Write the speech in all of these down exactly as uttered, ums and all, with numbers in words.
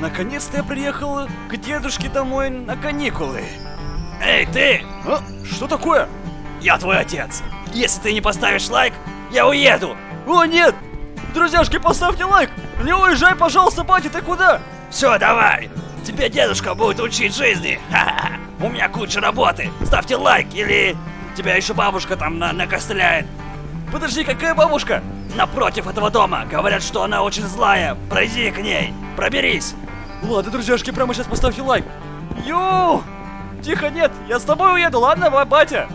Наконец-то я приехал к дедушке домой на каникулы. Эй, ты! А? Что такое? Я твой отец. Если ты не поставишь лайк, я уеду. О, нет! Друзьяшки, поставьте лайк! Не уезжай, пожалуйста, батя, ты куда? Все, давай. Тебе дедушка будет учить жизни. Ха-ха-ха. У меня куча работы. Ставьте лайк, или тебя еще бабушка там на накостыляет. Подожди, какая бабушка? Напротив этого дома. Говорят, что она очень злая. Пройди к ней. Проберись. Ладно, друзьяшки, прямо сейчас поставьте лайк. Ю! Тихо, нет, я с тобой уеду, ладно, батя?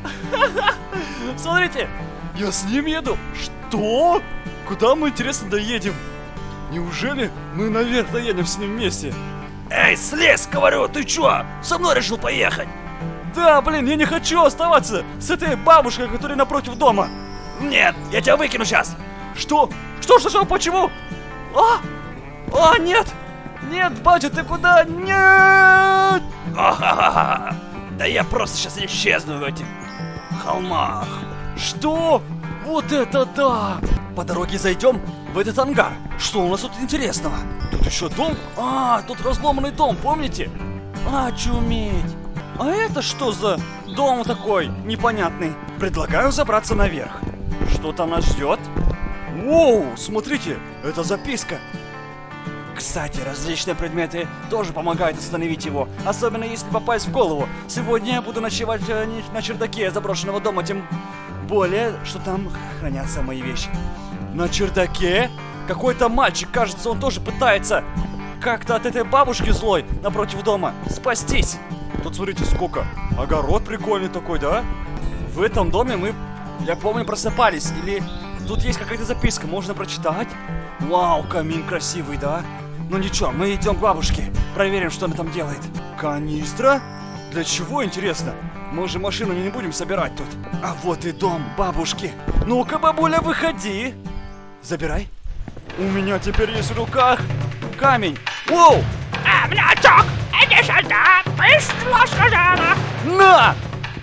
Смотрите, я с ним еду. Что? Куда мы, интересно, доедем? Неужели мы наверх доедем с ним вместе? Эй, слезь, говорю, ты чё? Со мной решил поехать? Да, блин, я не хочу оставаться с этой бабушкой, которая напротив дома. Нет, я тебя выкину сейчас. Что? Что, что, что, почему? А! А, нет! Нет, батя, ты куда? Нет! О-ха-ха-ха. Да я просто сейчас исчезну в этих холмах. Что? Вот это да! По дороге зайдем в этот ангар. Что у нас тут интересного? Тут еще дом? А, тут разломанный дом, помните? Очуметь! А это что за дом такой непонятный? Предлагаю забраться наверх. Что там нас ждет? Воу, смотрите, это записка. Кстати, различные предметы тоже помогают остановить его, особенно если попасть в голову. Сегодня я буду ночевать э, на чердаке заброшенного дома, тем более, что там хранятся мои вещи. На чердаке? Какой-то мальчик, кажется, он тоже пытается как-то от этой бабушки злой напротив дома спастись. Тут смотрите, сколько. Огород прикольный такой, да? В этом доме мы, я помню, просыпались. Или тут есть какая-то записка, можно прочитать. Вау, камин красивый, да? Ну ничего, мы идем к бабушке, проверим, что она там делает. Канистра? Для чего, интересно? Мы же машину не будем собирать тут. А вот и дом бабушки. Ну-ка, бабуля, выходи. Забирай. У меня теперь есть в руках камень. Воу! А, блядок, иди сюда, быстро сказала. На!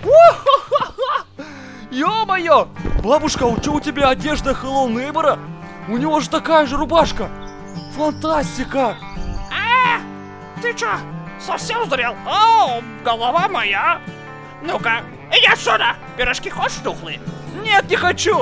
Ё-моё! Бабушка, а что у тебя одежда Hello Neighbor? У него же такая же рубашка. Фантастика! А, ты чё, совсем сдурел? О, голова моя. Ну-ка, иди отсюда, пирожки хочешь тухлые? Нет, не хочу!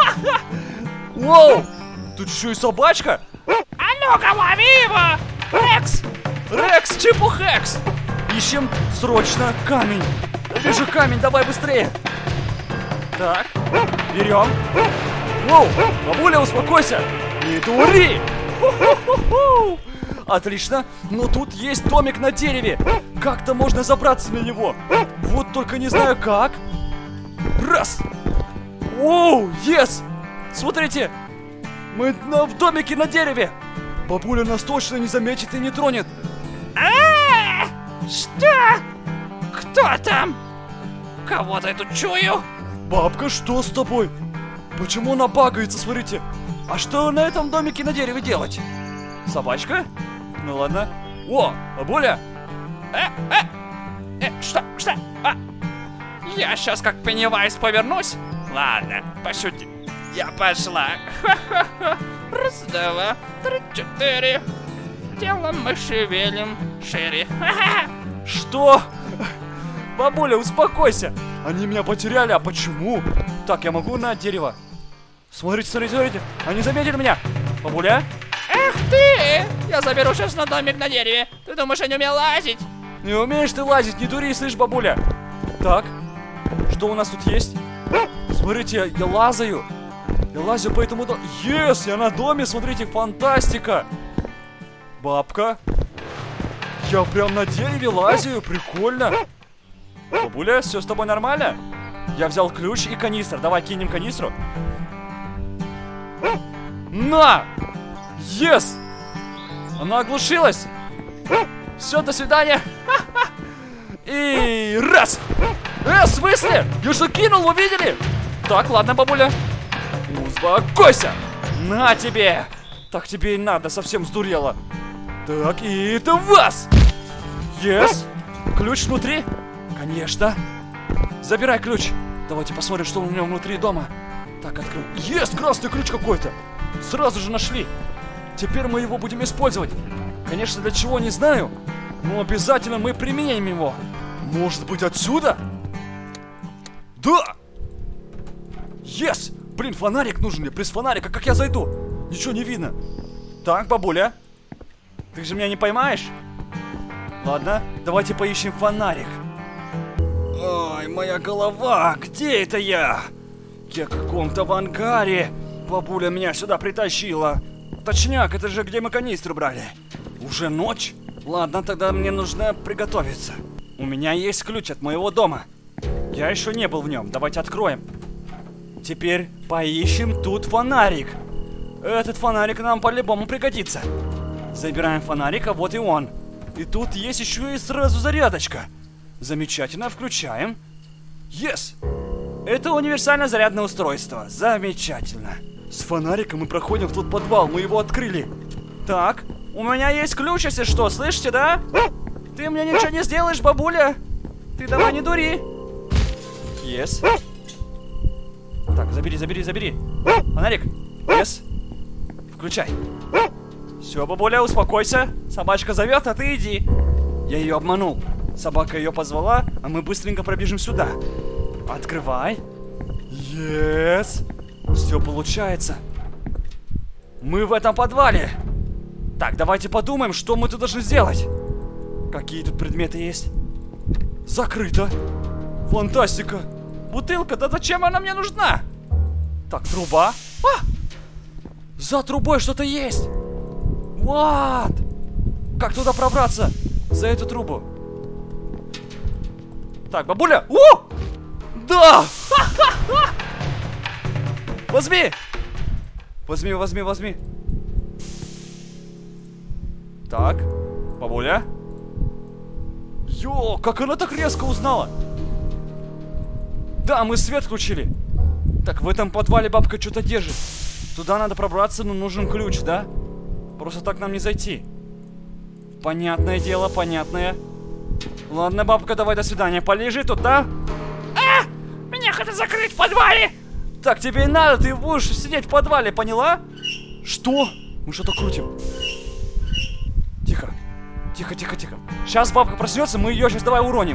Воу! Тут еще и собачка? А ну-ка, лови его! Рекс! Рекс, чипухекс! Ищем срочно камень. Вижу камень, давай быстрее. Так, берем. Воу, бабуля, успокойся. Не дури. Ху-ху-ху-ху. Отлично, но тут есть домик на дереве. Как-то можно забраться на него. Вот только не знаю как. Раз. Воу, ес. Смотрите, мы на, в домике на дереве. Бабуля нас точно не заметит и не тронет. А, что? Кто там? Кого-то я тут чую. Бабка, что с тобой? Почему она багается, смотрите? А что на этом домике на дереве делать? Собачка? Ну ладно. О, бабуля! Э, э, э, что, что? А, я сейчас как Пеннивайз повернусь. Ладно, пошути. Я пошла. Ха-ха-ха. Раз, два, три, четыре. Телом мы шевелим шире. Ха-ха. Что? Бабуля, успокойся. Они меня потеряли, а почему? Так, я могу на дерево. Смотрите, смотрите, смотрите. Они заметили меня. Бабуля? Эх ты! Я заберу сейчас на домик на дереве. Ты думаешь, я не умею лазить? Не умеешь ты лазить, не дури, слышь, бабуля. Так, что у нас тут есть? Смотрите, я, я лазаю. Я лазю по этому дому. Ес, я на доме, смотрите, фантастика. Бабка. Я прям на дереве лазю, прикольно. Бабуля, все с тобой нормально? Я взял ключ и канистр. Давай кинем канистру. На! Ес! Она оглушилась. Все, до свидания. И раз! Э, в смысле? Я что, кинул, вы видели? Так, ладно, бабуля. Успокойся. На тебе. Так тебе и надо, совсем сдурела. Так, и это вас. Ес! Ключ внутри? Конечно. Забирай ключ. Давайте посмотрим, что у него внутри дома. Так, открыл. Есть красный ключ какой-то. Сразу же нашли. Теперь мы его будем использовать. Конечно, для чего, не знаю. Но обязательно мы применим его. Может быть, отсюда? Да! Yes! Блин, фонарик нужен мне. Без фонарика как я зайду? Ничего не видно. Так, бабуля. Ты же меня не поймаешь? Ладно, давайте поищем фонарик. Ай, моя голова. Где это я? Я в каком-то в ангаре. Бабуля меня сюда притащила. Точняк, это же где мы канистру брали. Уже ночь? Ладно, тогда мне нужно приготовиться. У меня есть ключ от моего дома. Я еще не был в нем. Давайте откроем. Теперь поищем тут фонарик. Этот фонарик нам по-любому пригодится. Забираем фонарик, а вот и он. И тут есть еще и сразу зарядочка. Замечательно, включаем. Yes! Это универсальное зарядное устройство. Замечательно. С фонариком мы проходим в тот подвал, мы его открыли. Так, у меня есть ключ, если что, слышите, да? Ты мне ничего не сделаешь, бабуля. Ты давай не дури. Yes. Так, забери, забери, забери. Фонарик. Yes. Включай. Все, бабуля, успокойся. Собачка зовет, а ты иди. Я ее обманул. Собака ее позвала, а мы быстренько пробежим сюда. Открывай. Yes. Все получается. Мы в этом подвале. Так, давайте подумаем, что мы тут должны сделать. Какие тут предметы есть? Закрыто. Фантастика. Бутылка, да зачем она мне нужна? Так, труба. А! За трубой что-то есть. Вот. Как туда пробраться? За эту трубу. Так, бабуля. О! Да! Возьми! Возьми, возьми, возьми. Так, бабуля. Йо, как она так резко узнала? Да, мы свет включили. Так, в этом подвале бабка что-то держит. Туда надо пробраться, но нужен ключ, да? Просто так нам не зайти. Понятное дело, понятное. Ладно, бабка, давай до свидания. Полежи тут, да? А! Меня хотят закрыть в подвале! Так, тебе и надо, ты будешь сидеть в подвале, поняла? Что? Мы что-то крутим. Тихо. Тихо, тихо, тихо. Сейчас бабка проснется, мы ее сейчас давай уроним.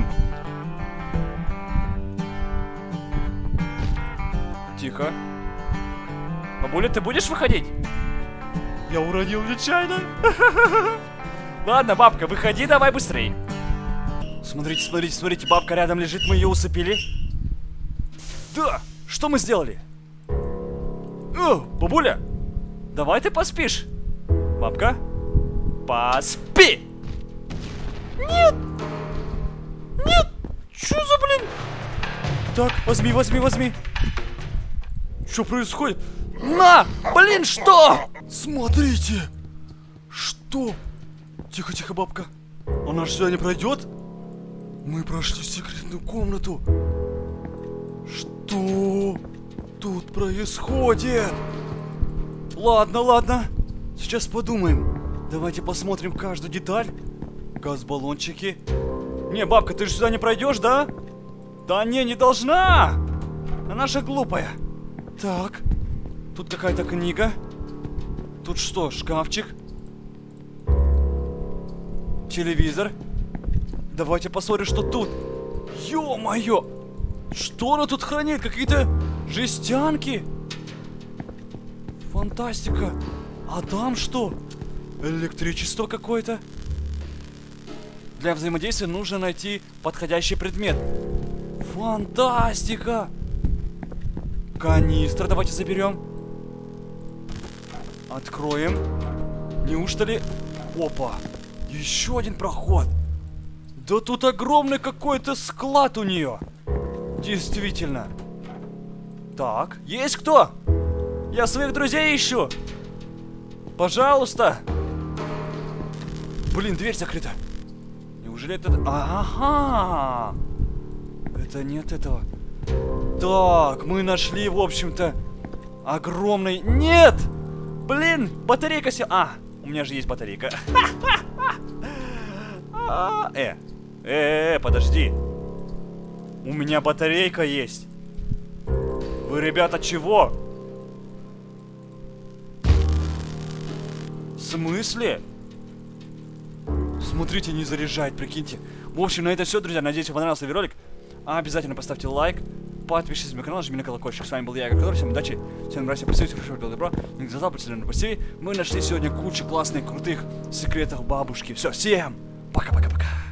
Тихо. Бабуля, ты будешь выходить? Я уронил нечаянно. Ладно, бабка, выходи, давай быстрей. Смотрите, смотрите, смотрите, бабка рядом лежит, мы ее усыпили. Да, что мы сделали? О, бабуля, давай ты поспишь. Бабка, поспи. Нет. Нет, что за блин? Так, возьми, возьми, возьми. Что происходит? На, блин, что? Смотрите. Что? Тихо, тихо, бабка. Она же сюда не пройдет? Мы прошли секретную комнату. Что тут происходит? Ладно, ладно. Сейчас подумаем. Давайте посмотрим каждую деталь. Газ-баллончики. Не, бабка, ты же сюда не пройдешь, да? Да не, не должна. Она же глупая. Так. Тут какая-то книга. Тут что, шкафчик? Телевизор. Давайте посмотрим, что тут. Ё-моё! Что она тут хранит? Какие-то жестянки? Фантастика. А там что? Электричество какое-то? Для взаимодействия нужно найти подходящий предмет. Фантастика! Канистра давайте заберем. Откроем. Неужто ли... Опа! Еще один проход. Да тут огромный какой-то склад у нее. Действительно. Так, есть кто? Я своих друзей ищу. Пожалуйста. Блин, дверь закрыта. Неужели это... Ага. Это не от этого. Так, мы нашли, в общем-то, огромный... Нет! Блин, батарейка села... А, у меня же есть батарейка. Э, э, подожди. У меня батарейка есть. Вы, ребята, чего? В смысле? Смотрите, не заряжает, прикиньте. В общем, на это все, друзья. Надеюсь, вам понравился видеоролик. Обязательно поставьте лайк. Подпишитесь на мой канал, жмите на колокольчик. С вами был я, Игорь Кадор. Всем удачи. Всем нравится, подписывайтесь, хорошо, белый бро. Не забывайте про зеленый постель. Мы нашли сегодня кучу классных, крутых секретов бабушки. Все, всем пока-пока-пока.